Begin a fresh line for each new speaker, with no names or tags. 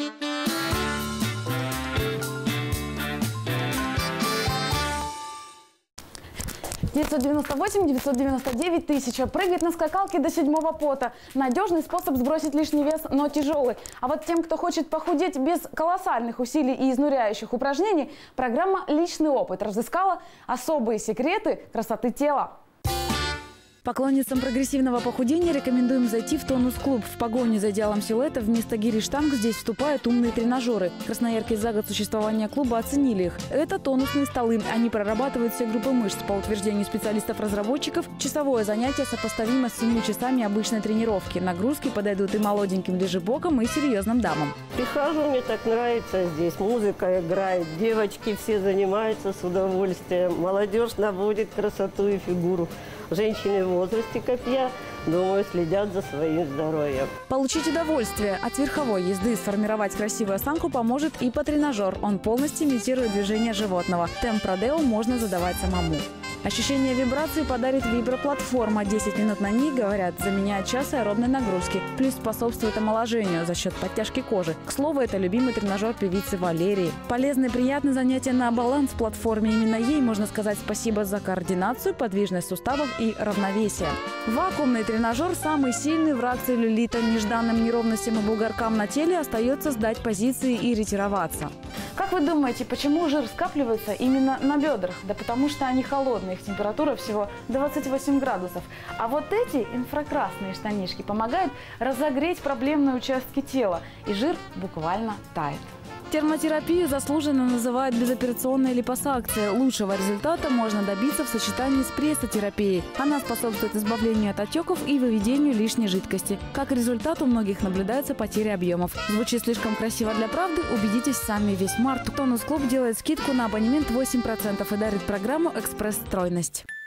998-999-1000. Прыгать на скакалке до 7-го пота. Надежный способ сбросить лишний вес, но тяжелый. А вот тем, кто хочет похудеть без колоссальных усилий и изнуряющих упражнений, программа «Личный опыт» разыскала особые секреты красоты тела. Поклонницам прогрессивного похудения рекомендуем зайти в тонус-клуб. В погоне за идеалом силуэта вместо гири штанг здесь вступают умные тренажеры. Красноярки за год существования клуба оценили их. Это тонусные столы. Они прорабатывают все группы мышц. По утверждению специалистов-разработчиков, часовое занятие сопоставимо с 7 часами обычной тренировки. Нагрузки подойдут и молоденьким лежебокам, и серьезным дамам.
Прихожу, мне так нравится здесь. Музыка играет, девочки все занимаются с удовольствием. Молодежь наводит красоту и фигуру. Женщины в возрасте, как я, думаю, следят за своим здоровьем.
Получить удовольствие от верховой езды, сформировать красивую осанку поможет и тренажер. Он полностью имитирует движение животного. Темп родео можно задавать самому. Ощущение вибрации подарит виброплатформа. 10 минут на ней, говорят, заменяет час аэробной нагрузки. Плюс способствует омоложению за счет подтяжки кожи. К слову, это любимый тренажер певицы Валерии. Полезное и приятное занятие на баланс-платформе. Именно ей можно сказать спасибо за координацию, подвижность суставов и равновесие. Вакуумный тренажер – самый сильный враг целлюлита. Нежданным неровностям и бугоркам на теле остается сдать позиции и ретироваться. Как вы думаете, почему жир скапливается именно на бедрах? Да потому что они холодные, их температура всего 28 градусов. А вот эти инфракрасные штанишки помогают разогреть проблемные участки тела, и жир буквально тает. Термотерапию заслуженно называют безоперационной липосакцией. Лучшего результата можно добиться в сочетании с прессотерапией. Она способствует избавлению от отеков и выведению лишней жидкости. Как результат, у многих наблюдается потеря объемов. Звучит слишком красиво для правды? Убедитесь сами. Весь март Тонус Клуб делает скидку на абонемент 8% и дарит программу «Экспресс-стройность».